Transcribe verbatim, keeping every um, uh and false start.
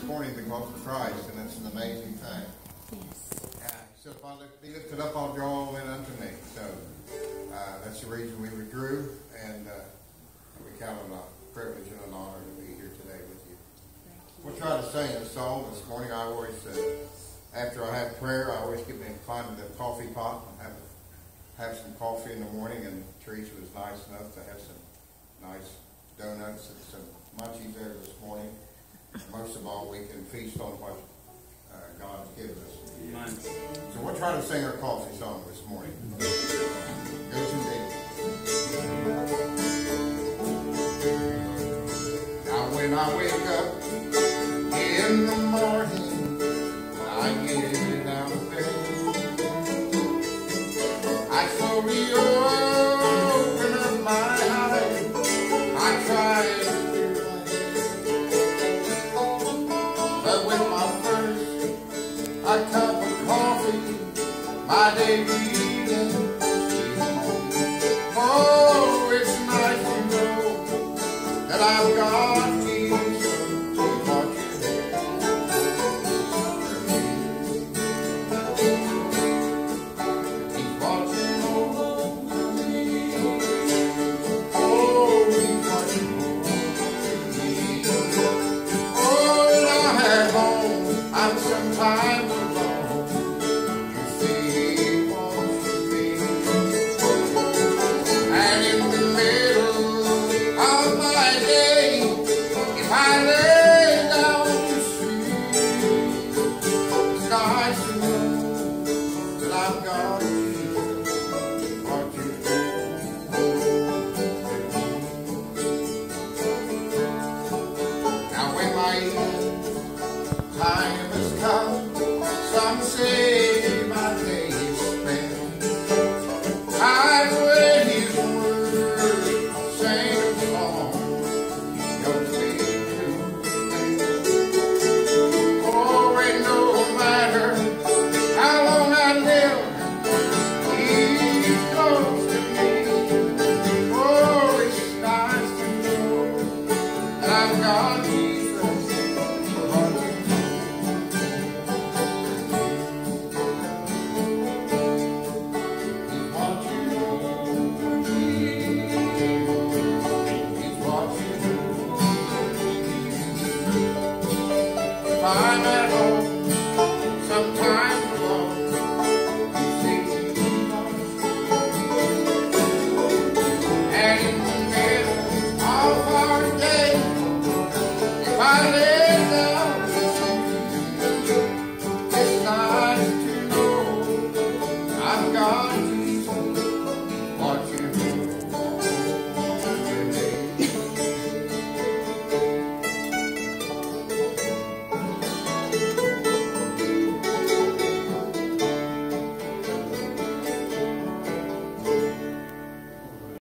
morning because of Christ, and it's an amazing thing. Yes. Uh, so, Father, be lifted up, I'll draw all men unto me. So uh, that's the reason we withdrew, and uh, we count on a privilege and an honor to be here today with you. Thank you. We'll try to sing a song this morning. I always, uh, after I have prayer, I always get me inclined to the coffee pot and have, have some coffee in the morning, and Teresa was nice enough to have some nice donuts and some munchies there this morning. Most of all, we can feast on what uh, God has given us. Amen. So we'll try to sing our coffee song this morning. Go to me. Now when I wake up in the morning, I get out of bed. I slowly open up my eyes. I try to but with my first a cup of coffee, my day begins. Oh, it's nice to know that I've got Jesus to watch it. He's watching over me. Oh, he's watching over me. Oh, when I have home, I'm sometimes alone. You see, he watches me. And in the middle of my day, if I lay down to sleep, it's nice to know that I've got Jesus watching me. Now when my time has come, some say my day is spent. I read his word, sang a song, don't be true. Oh, and no matter how long I live, he's close to me. Oh, it's nice to know that I've got Jesus watching me. He's watching over me. He's watching over me. If I'm at home, sometimes alone, you see he watches me. And in the middle of our day, if I lay down to sleep, it's nice to know I've got